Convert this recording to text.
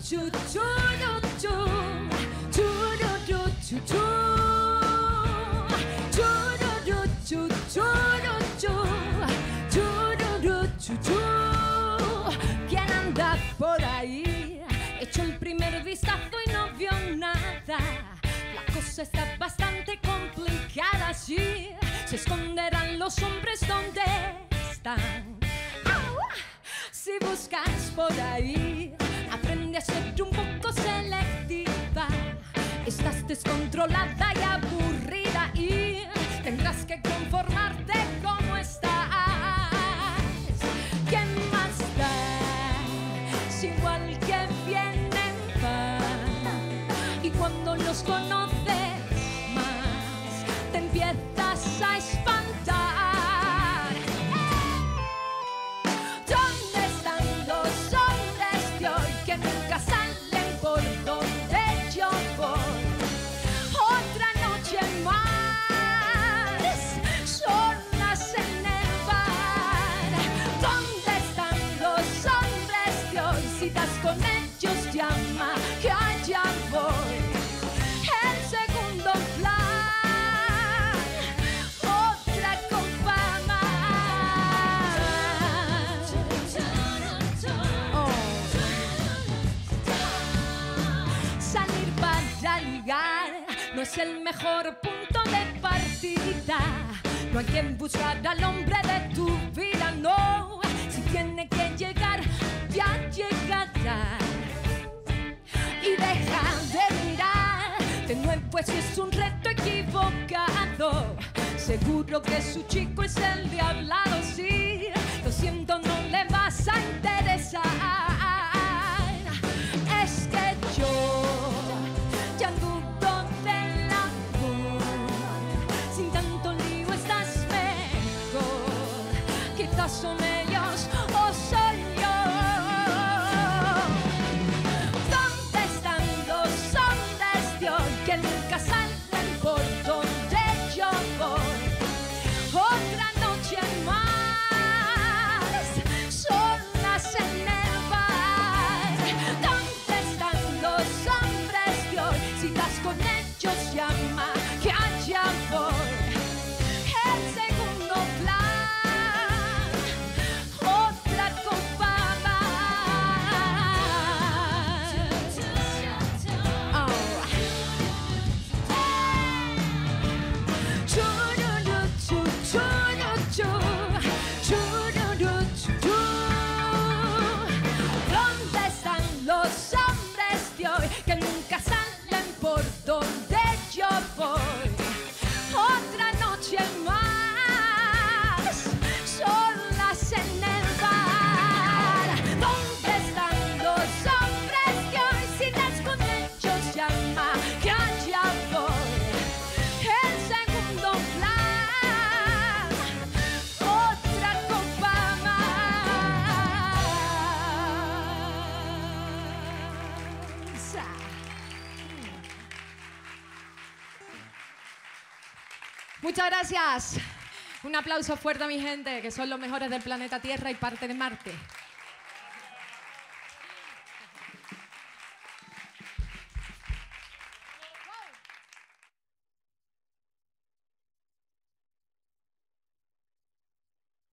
chu, churu, chu, chururu, chu, chu. Chururu, chu, churu, chu, chururu, chu, chu. ¿Quién anda por ahí? Echó el primer vistazo y no vio nada. La cosa está bastante complicada, sí. Se esconderán los hombres donde están. ¡Au! Si buscas por ahí, aprende a ser un poco selectiva. Estás descontrolada y aburrida y tendrás que conformarte como estás. ¿Quién más da? Es igual que vienen, van. Y cuando los conoces más, te empiezas a espantar. ¿Dónde están los hombres de hoy que nunca salen por donde yo voy? Otra noche más, solas en el bar. ¿Dónde están los hombres de hoy? Si estás con ellos, llama, que allá voy. El segundo plan, otra copa más. Oh. Salir para ligar no es el mejor punto de partida. No hay quien buscar al hombre de tu vida, no. Si tiene que llegar, ya llegará. Y deja de mirar de nuevo si es un reto equivocado. Seguro que su chico es el de al lado, sí. Lo siento, no le vas a interesar. Es que yo ya dudo del amor. Sin tanto lío estás mejor. Quizás son ellos o soy yo. ¿Dónde están los hombres de hoy que nunca salen por donde yo voy? Otra noche más, solas en el bar. ¿Dónde están los hombres de hoy? Si estás con ellos, llama, que allá voy. El segundo plan, otra copa más. Oh. Chururu, chu, churu, chu, chururu, chu, chu. ¿Dónde están los hombres de hoy que nunca salen por donde yo voy? Otra noche más, solas en el bar. ¿Dónde están los hombres de hoy? Si estás con ellos, llama, que allá voy. El segundo plan, otra copa más. Muchas gracias. Un aplauso fuerte a mi gente, que son los mejores del planeta Tierra y parte de Marte.